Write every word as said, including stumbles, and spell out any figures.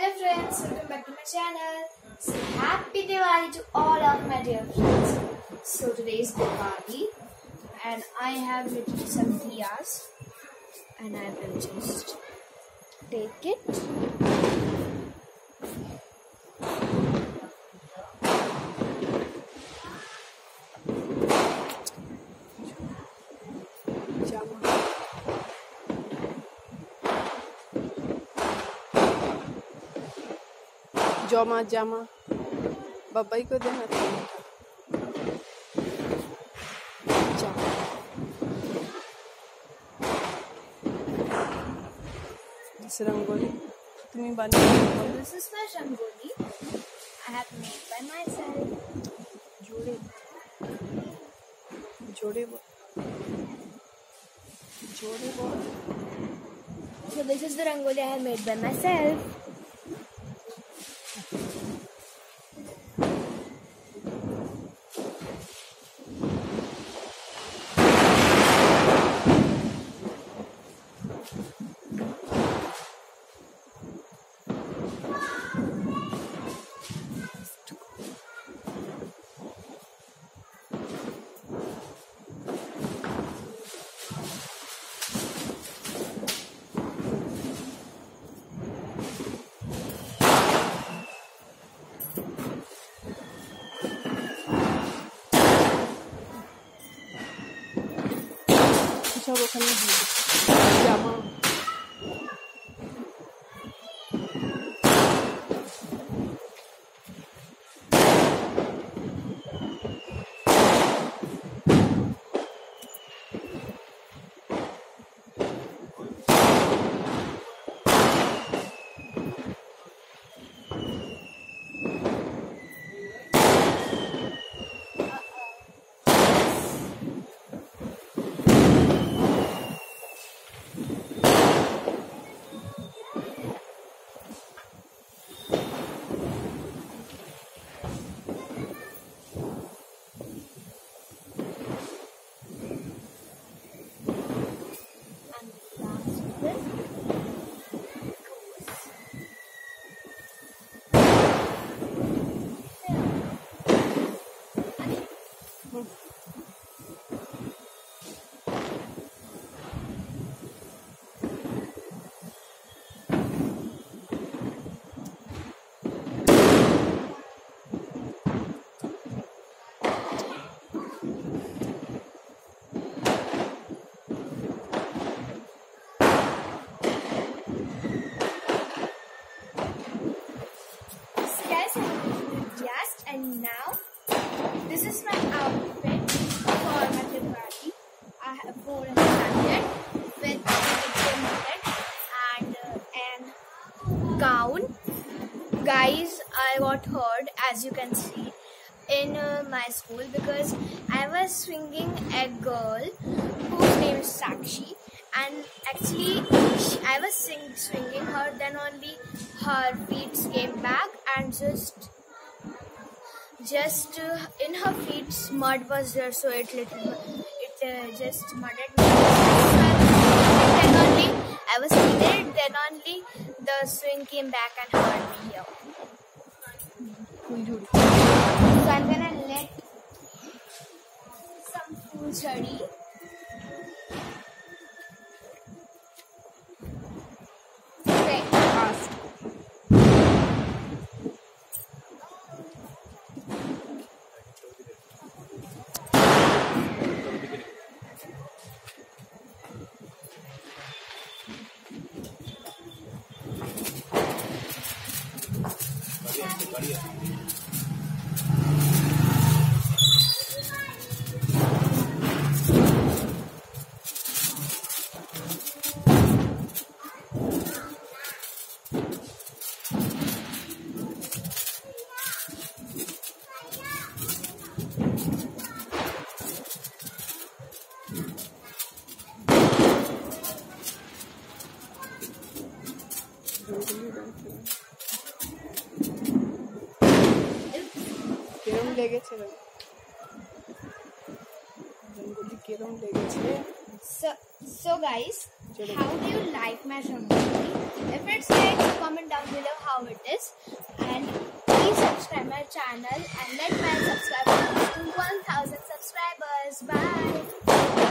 Hello friends, welcome back to my channel. So happy Diwali to all of my dear friends. So today is Diwali and I have lit some diyas and I will just take it. Jama jama babai को देना था jama this rangoli तुम्ही बनवली This is my rangoli I have made by myself. जोड़े जोड़े वो जोड़े वो So this is the rangoli I have made by myself. सब ओखाने Jama And now, this is my outfit for my Diwali. I have worn a jacket with a jacket and uh, an gown. Guys, I got hurt as you can see in uh, my school because I was swinging a girl whose name is Sakshi. And actually, she, I was sing, swinging her, then only her feet came back and just Just uh, in her feet, mud was there, so it little it uh, just mudded me. Then only I was seated. Then only the swing came back and hurt me here. So I'm gonna let some food study. Okay. fast কেরম লেগেছে রঙ্গোলি কেরম লেগেছে So, so guys, how do you like my rangoli? If it's nice, comment down below how how it is. And please subscribe my channel and let my subscribers know one